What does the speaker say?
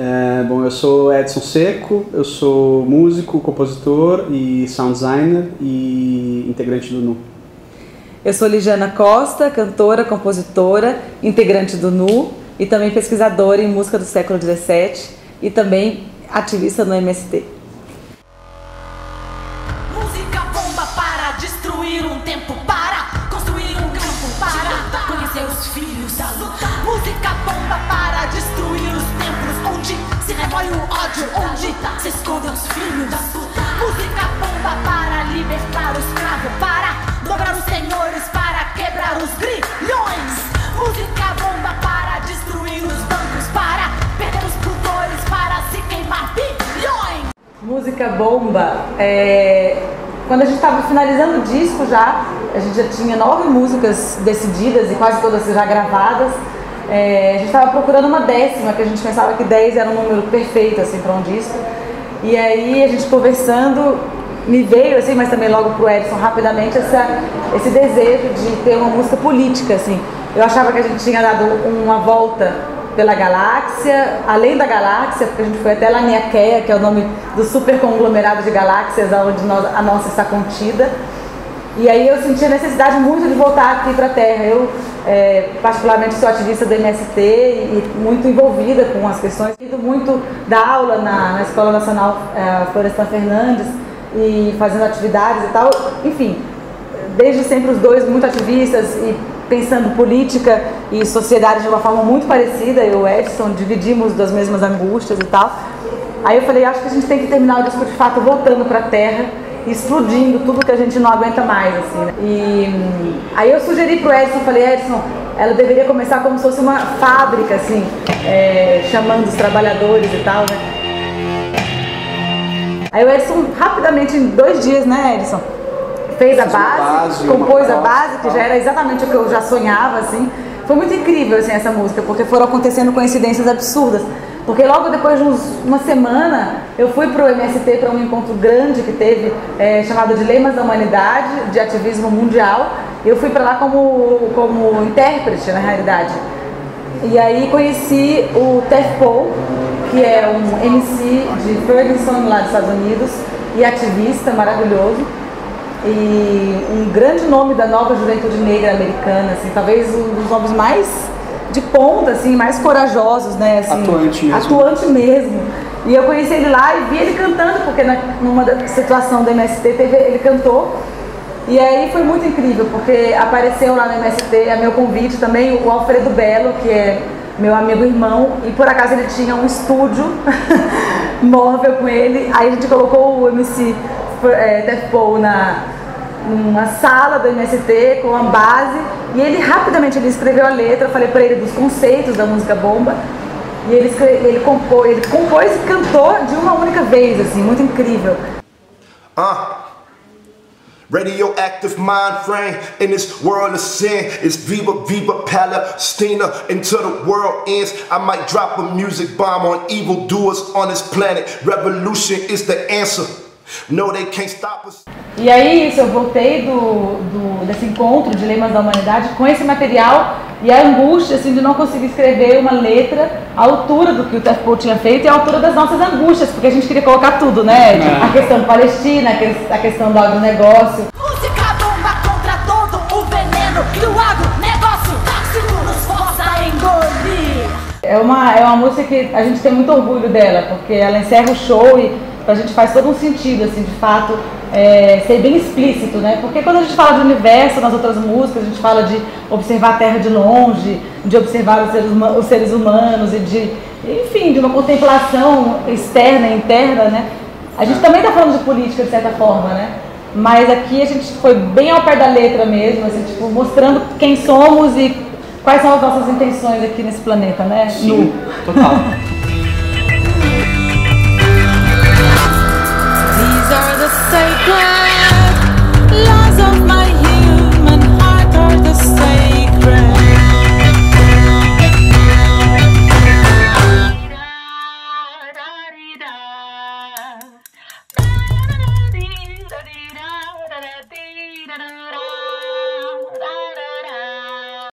Bom, eu sou Edson Seco, eu sou músico, compositor e sound designer e integrante do NU. Eu sou Ligiana Costa, cantora, compositora, integrante do NU e também pesquisadora em música do século XVII e também ativista no MST. Música bomba para destruir um tempo, para construir um campo, para conhecer os filhos da luta. Música bomba para destruir os templos onde se remoe o ódio, onde se escondem os filhos da puta. Música bomba para libertar o escravo, para dobrar os senhores, para quebrar os grilhões. Música bomba para destruir os bancos, para perder os tutores, para se queimar bilhões. Música bomba, quando a gente estava finalizando o disco já, a gente já tinha 9 músicas decididas e quase todas já gravadas. A gente estava procurando uma 10ª, que a gente pensava que 10 era um número perfeito assim, para um disco. E aí a gente conversando, me veio assim, mas também logo pro Edson rapidamente, esse desejo de ter uma música política. Assim. Eu achava que a gente tinha dado uma volta pela galáxia, além da galáxia, porque a gente foi até Laniakea, que é o nome do super conglomerado de galáxias onde a nossa está contida. E aí eu senti a necessidade muito de voltar aqui para a Terra. Eu particularmente sou ativista do MST e muito envolvida com as questões. Ido muito dar aula na Escola Nacional Florestan Fernandes e fazendo atividades e tal. Enfim, desde sempre os dois muito ativistas e pensando política e sociedade de uma forma muito parecida. Eu e o Edson dividimos das mesmas angústias e tal. Aí eu falei, acho que a gente tem que terminar o disco de fato voltando para a Terra, explodindo tudo que a gente não aguenta mais, assim, né? E aí eu sugeri pro Edson, falei, Edson, ela deveria começar como se fosse uma fábrica, assim, chamando os trabalhadores e tal, né? Aí o Edson, rapidamente, em 2 dias, né, Edson? Fez a base, compôs a base, que já era exatamente o que eu já sonhava, assim. Foi muito incrível, assim, essa música, porque foram acontecendo coincidências absurdas. Porque logo depois de uma semana, eu fui para o MST, para um encontro grande que teve, chamado Dilemas da Humanidade, de ativismo mundial. Eu fui para lá como intérprete, na realidade. E aí conheci o Tef Paul, que é um MC de Ferguson, lá dos Estados Unidos, e ativista maravilhoso. E um grande nome da nova juventude negra americana, assim, talvez um dos nomes mais de ponta, assim, mais corajosos, né? Assim, atuante mesmo. E eu conheci ele lá e vi ele cantando, porque numa situação do MST ele cantou. E aí foi muito incrível, porque apareceu lá no MST, a meu convite também, o Alfredo Belo, que é meu amigo irmão, e por acaso ele tinha um estúdio móvel com ele. Aí a gente colocou o MC Tef Paul numa sala do MST com a base, e ele rapidamente escreveu a letra. Eu falei para ele dos conceitos da música bomba, e ele compôs e cantou de uma única vez, assim, muito incrível. Radioactive mind frame in this world of sin is Viva Viva Palestina until the world ends. I might drop a music bomb on evildoers on this planet. Revolution is the answer. No, they can't stop us. E aí isso, eu voltei desse encontro de Dilemas da Humanidade com esse material e a angústia, assim, de não conseguir escrever uma letra à altura do que o Tef Paul tinha feito e à altura das nossas angústias, porque a gente queria colocar tudo, né? A questão palestina, a questão do agronegócio. Música bomba contra todo o veneno que o agronegócio tóxico nos força a engolir. É uma música que a gente tem muito orgulho dela, porque ela encerra o show e pra gente faz todo um sentido, assim, de fato, ser bem explícito, né? Porque quando a gente fala de universo nas outras músicas, a gente fala de observar a Terra de longe, de observar os seres humanos e enfim, de uma contemplação externa e interna, né? A gente também tá falando de política, de certa forma, né? Mas aqui a gente foi bem ao pé da letra mesmo, assim, tipo, mostrando quem somos e quais são as nossas intenções aqui nesse planeta, né? Sim, total. These are the sacred